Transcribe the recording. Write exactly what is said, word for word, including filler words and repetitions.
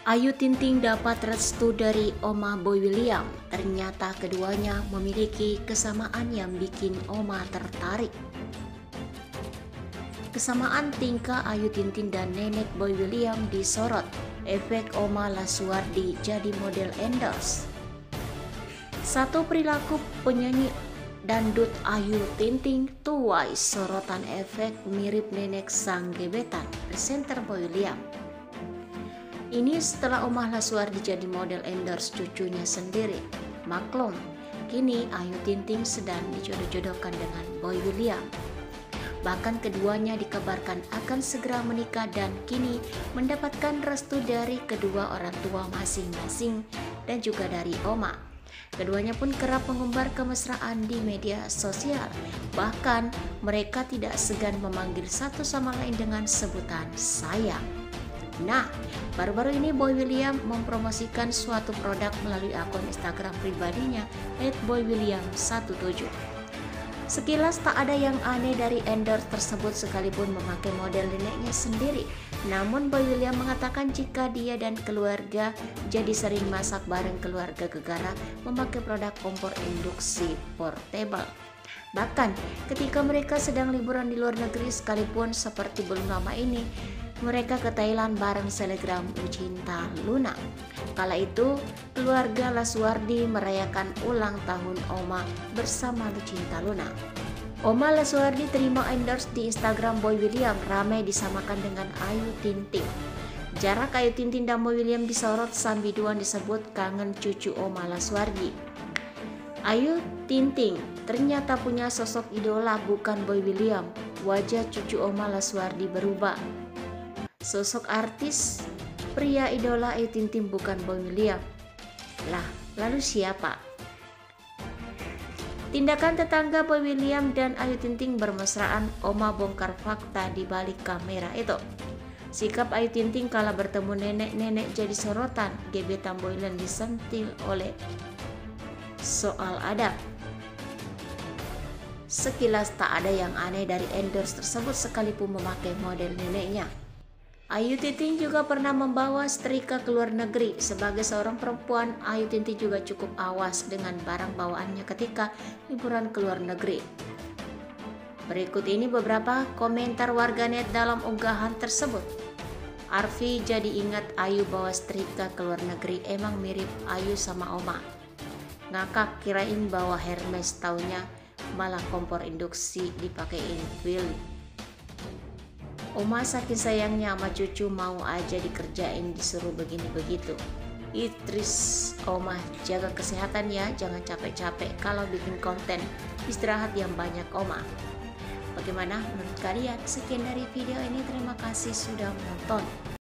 Ayu Ting Ting dapat restu dari Oma Boy William. Ternyata keduanya memiliki kesamaan yang bikin Oma tertarik. Kesamaan tingkah Ayu Ting Ting dan nenek Boy William disorot. Efek Oma Lasuardi jadi model endorse. Satu perilaku penyanyi dangdut Ayu Ting Ting tuai sorotan efek mirip nenek sang gebetan, presenter Boy William. Ini setelah Oma Lasuardi jadi model endorse cucunya sendiri. Maklum, kini Ayu Ting Ting sedang dijodoh-jodohkan dengan Boy William. Bahkan keduanya dikabarkan akan segera menikah dan kini mendapatkan restu dari kedua orang tua masing-masing dan juga dari Oma. Keduanya pun kerap mengumbar kemesraan di media sosial. Bahkan mereka tidak segan memanggil satu sama lain dengan sebutan sayang. Nah, baru-baru ini Boy William mempromosikan suatu produk melalui akun Instagram pribadinya et boy william satu tujuh. Sekilas tak ada yang aneh dari endorse tersebut sekalipun memakai model neneknya sendiri. Namun Boy William mengatakan jika dia dan keluarga jadi sering masak bareng keluarga Gegara memakai produk kompor induksi portable. Bahkan ketika mereka sedang liburan di luar negeri sekalipun seperti belum lama ini, mereka ke Thailand bareng selebgram Lucinta Luna. Kala itu, keluarga Lasuardi merayakan ulang tahun Oma bersama Lucinta Luna. Oma Lasuardi terima endorse di Instagram Boy William, ramai disamakan dengan Ayu Ting Ting. Jarak Ayu Ting Ting dan Boy William disorot, Sambiduan disebut kangen cucu Oma Lasuardi. Ayu Ting Ting ternyata punya sosok idola bukan Boy William. Wajah cucu Oma Lasuardi berubah. Sosok artis pria idola Ayu Ting Ting bukan Boy William. Lah, lalu siapa? Tindakan tetangga Boy William dan Ayu Ting Ting bermesraan, Oma bongkar fakta di balik kamera itu. Sikap Ayu Ting Ting kala bertemu nenek-nenek jadi sorotan. Gebetan Boy William disentil oleh soal adab. Sekilas tak ada yang aneh dari endorse tersebut sekalipun memakai model neneknya. Ayu Ting Ting juga pernah membawa setrika ke luar negeri. Sebagai seorang perempuan, Ayu Ting Ting juga cukup awas dengan barang bawaannya ketika liburan ke luar negeri. Berikut ini beberapa komentar warganet dalam unggahan tersebut. Arfi jadi ingat Ayu bawa setrika ke luar negeri, emang mirip Ayu sama Oma. Ngakak kirain bawa Hermes, taunya malah kompor induksi dipakein Willy. Oma saking sayangnya sama cucu mau aja dikerjain disuruh begini begitu. Idris, Oma jaga kesehatan ya, jangan capek-capek kalau bikin konten, istirahat yang banyak Oma. Bagaimana menurut kalian? Sekian dari video ini, terima kasih sudah menonton.